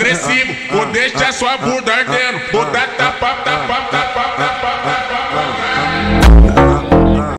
agressivo, vou deixar sua bunda ardendo, vou dar tapa, tapa